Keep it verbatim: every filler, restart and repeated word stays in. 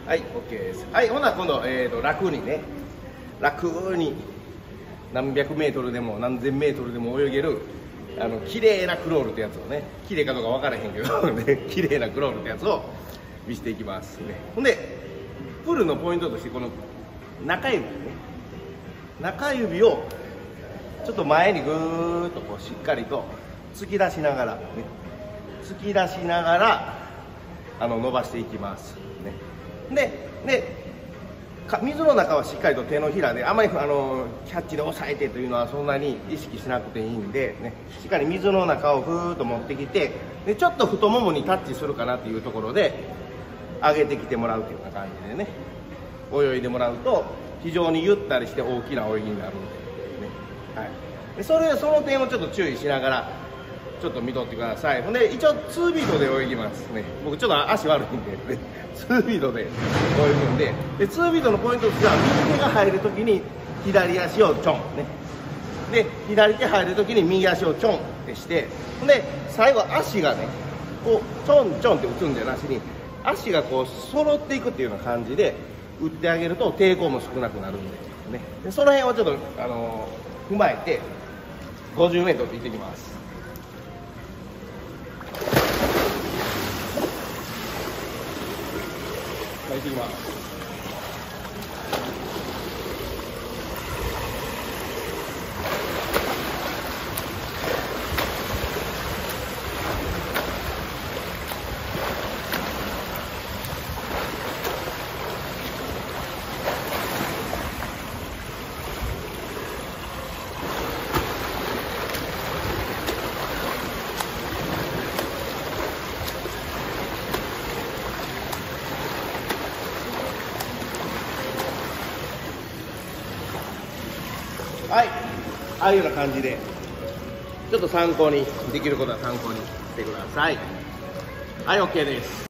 はい、OK です。はい、ほな今度、えーと、楽にね、楽に何百メートルでも何千メートルでも泳げる、あの綺麗なクロールってやつをね、綺麗かどうか分からへんけど、ね、綺麗なクロールってやつを見せていきますね。ほんで、プールのポイントとして、この中指ね、中指をちょっと前にぐーっとこうしっかりと突き出しながら、ね、突き出しながらあの伸ばしていきます、ね、でで水の中はしっかりと手のひらであまりあのキャッチで押さえてというのはそんなに意識しなくていいんで、ね、しっかり水の中をふーっと持ってきてでちょっと太ももにタッチするかなというところで上げてきてもらうというような感じでね泳いでもらうと非常にゆったりして大きな泳ぎになるので。はい、でそれその点をちょっと注意しながらちょっと見とってください。ほんで一応ツービートで泳ぎますね。僕ちょっと足悪いんで、ね、ツービートで泳ぐんで、でツービートのポイントとしては右手が入るときに左足をちょんね。で左手入るときに右足をちょんってして、ほんで最後足がねこうちょんちょんって打つんじゃなしに足がこう揃っていくっていうような感じで打ってあげると抵抗も少なくなるんで、ね、でその辺をちょっとあのー踏まえてごじゅうメートルで行ってきます。はい、行ってきます。はい、ああいうような感じでちょっと参考にできることは参考にしてください。はい、 OK です。